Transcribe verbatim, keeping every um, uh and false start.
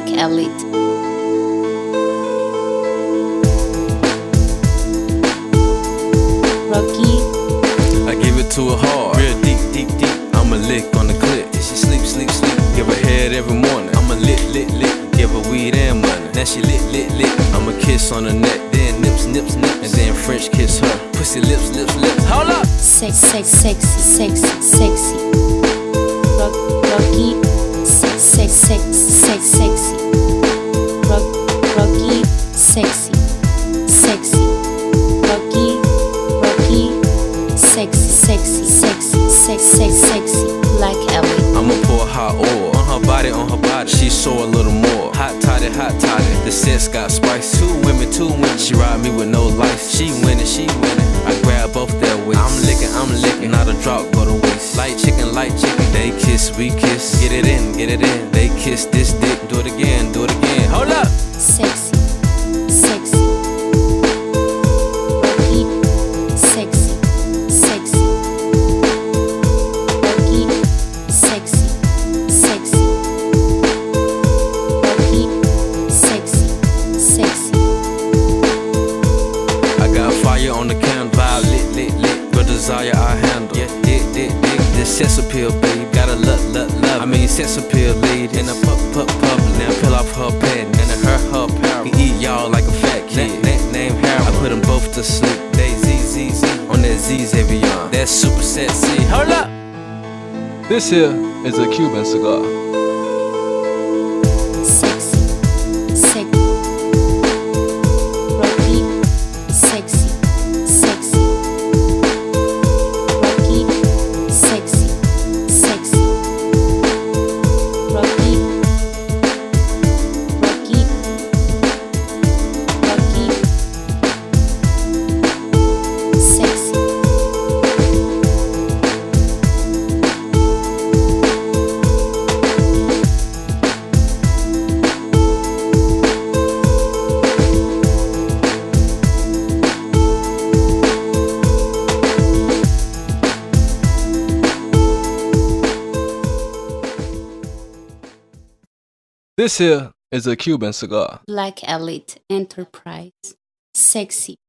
Elite. Rocky. I give it to her hard, real deep, deep, deep. I'ma lick on the clip till she sleep, sleep, sleep. Give her head every morning. I'ma lit, lit, lit. Give her weed and money. Now she lit, lit, lit. I'ma kiss on her neck, then nips, nips, nips, and then French kiss her. Pussy lips, lips, lips. Hold up. Sex, sex, sexy, sexy, sexy. Rock, Rocky. Sex, sex, sex, sex, sexy. Rock, Rocky. Sexy, sexy. Rocky, Rocky. Sexy, sexy, sexy, sex, sex, sexy. Like Ellie. I'ma pour hot oil on her body, on her body. She show a little more. Hot toddy, hot toddy. The sex got spice. Two women, two women. She ride me with no life. She winning, she winning. I grab both their waists. I'm licking, I'm licking. Not a drop, but a waist. Light chicken, light chicken. They kiss, we kiss. Get it in, get it in. They kiss this dick. Do it again, do it again. Hold up. Sexy, sexy. Rocky, sexy, sexy. Rocky, sexy, sexy. Rocky, sexy, sexy. I got fire on the candle. Vibe lit, lit, lit. Good desire I handle. Yeah, dick, dick, dick. This sex appeal, babe. Gotta love, love, love. I mean sex appeal, lady. In a pup, pup, pup. Now peel off her pants. And her, her apparel. He eat y'all like a fat kid. Name, name Harold. I put them both to sleep. They Z, Z, Z. On that Z Xavier. That's super sexy. Hold up. This here is a Cuban cigar. Sexy, sexy. Rocky, sexy, sexy. Rocky, sexy, sexy. Rocky, Rocky, Rocky, sexy. This here is a Cuban cigar. Black Elite Enterprise. Sexy.